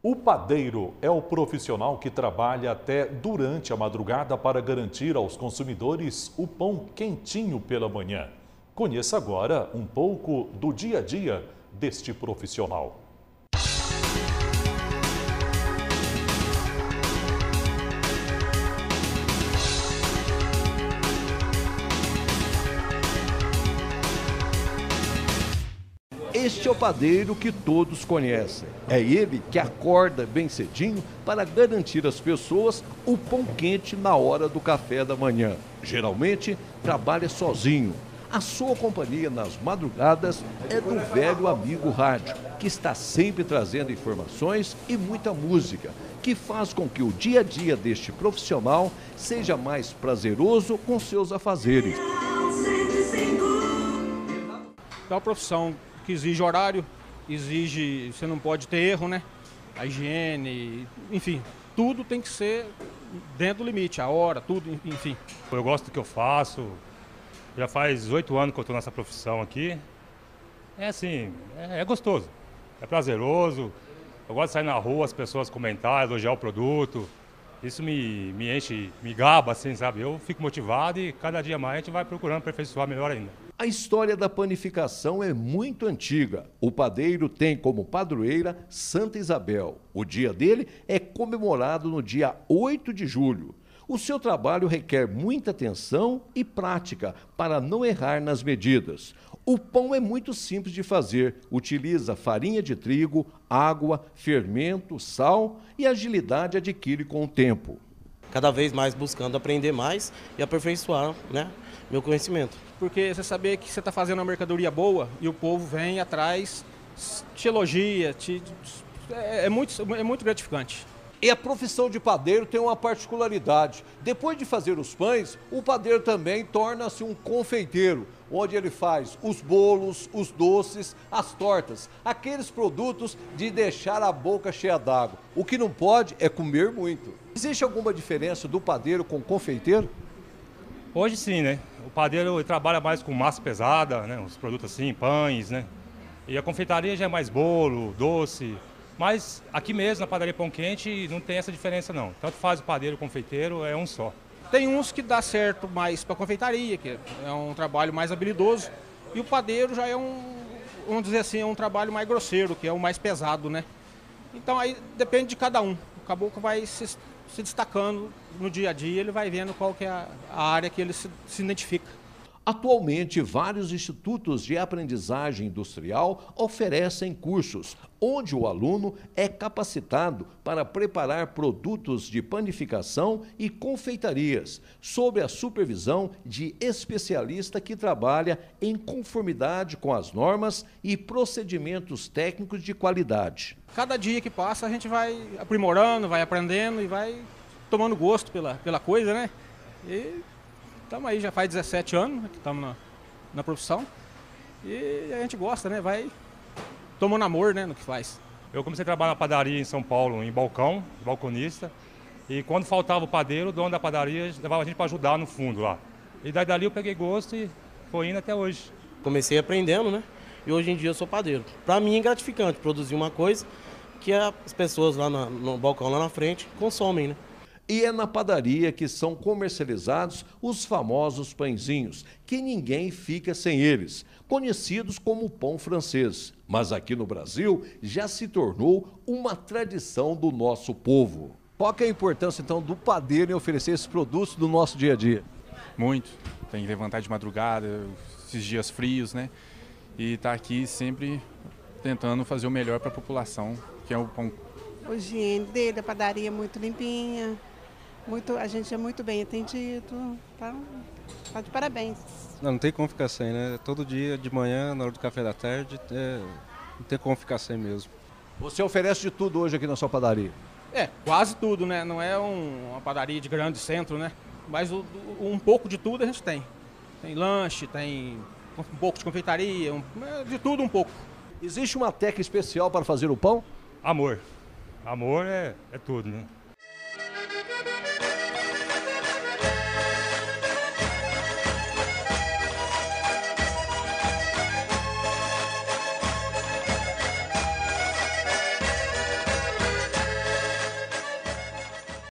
O padeiro é o profissional que trabalha até durante a madrugada para garantir aos consumidores o pão quentinho pela manhã. Conheça agora um pouco do dia a dia deste profissional. Este é o padeiro que todos conhecem. É ele que acorda bem cedinho para garantir às pessoas o pão quente na hora do café da manhã. Geralmente, trabalha sozinho. A sua companhia nas madrugadas é do velho amigo rádio, que está sempre trazendo informações e muita música, que faz com que o dia a dia deste profissional seja mais prazeroso com seus afazeres. É uma profissão que exige horário, você não pode ter erro, né? A higiene, enfim, tudo tem que ser dentro do limite, a hora, tudo, enfim. Eu gosto do que eu faço, já faz 8 anos que eu estou nessa profissão aqui. É assim, é gostoso, é prazeroso, eu gosto de sair na rua, as pessoas comentar, elogiar o produto. Isso me enche, me gaba, assim, sabe? Eu fico motivado e cada dia mais a gente vai procurando aperfeiçoar melhor ainda. A história da panificação é muito antiga. O padeiro tem como padroeira Santa Isabel. O dia dele é comemorado no dia 8 de julho. O seu trabalho requer muita atenção e prática para não errar nas medidas. O pão é muito simples de fazer. Utiliza farinha de trigo, água, fermento, sal e agilidade adquire com o tempo. Cada vez mais buscando aprender mais e aperfeiçoar, né, meu conhecimento. Porque você saber que você está fazendo uma mercadoria boa e o povo vem atrás, te elogia, é muito gratificante. E a profissão de padeiro tem uma particularidade. Depois de fazer os pães, o padeiro também torna-se um confeiteiro, onde ele faz os bolos, os doces, as tortas, aqueles produtos de deixar a boca cheia d'água. O que não pode é comer muito. Existe alguma diferença do padeiro com o confeiteiro? Hoje sim, né? O padeiro ele trabalha mais com massa pesada, né? Os produtos assim, pães, né? E a confeitaria já é mais bolo, doce. Mas aqui mesmo, na padaria Pão Quente, não tem essa diferença não. Tanto faz o padeiro e o confeiteiro, é um só. Tem uns que dá certo mais para confeitaria, que é um trabalho mais habilidoso. E o padeiro já é vamos dizer assim, é um trabalho mais grosseiro, que é o mais pesado, né? Então aí depende de cada um. O caboclo vai se destacando no dia a dia, ele vai vendo qual que é a área que ele se identifica. Atualmente, vários institutos de aprendizagem industrial oferecem cursos, onde o aluno é capacitado para preparar produtos de panificação e confeitarias, sob a supervisão de especialista que trabalha em conformidade com as normas e procedimentos técnicos de qualidade. Cada dia que passa a gente vai aprimorando, vai aprendendo e vai tomando gosto pela coisa, né? E estamos aí, já faz 17 anos que estamos na profissão e a gente gosta, né? Vai tomando amor, né, no que faz. Eu comecei a trabalhar na padaria em São Paulo, em balcão, balconista, e quando faltava o padeiro, o dono da padaria levava a gente para ajudar no fundo lá. E daí dali eu peguei gosto e foi indo até hoje. Comecei aprendendo, né? E hoje em dia eu sou padeiro. Para mim é gratificante produzir uma coisa que as pessoas lá no balcão lá na frente consomem, né? E é na padaria que são comercializados os famosos pãezinhos, que ninguém fica sem eles, conhecidos como pão francês. Mas aqui no Brasil já se tornou uma tradição do nosso povo. Qual que é a importância, então, do padeiro em oferecer esses produtos do nosso dia a dia? Muito. Tem que levantar de madrugada, esses dias frios, né? E tá aqui sempre tentando fazer o melhor para a população, que é o pão. O higiene dele, a padaria é muito limpinha, a gente é muito bem atendido, tá de parabéns. Não tem como ficar sem, né? Todo dia, de manhã, na hora do café da tarde, não tem como ficar sem mesmo. Você oferece de tudo hoje aqui na sua padaria? Quase tudo, né? Não é uma padaria de grande centro, né? Mas um pouco de tudo a gente tem. Tem lanche, tem um pouco de confeitaria, de tudo um pouco. Existe uma técnica especial para fazer o pão? Amor. Amor é tudo, né?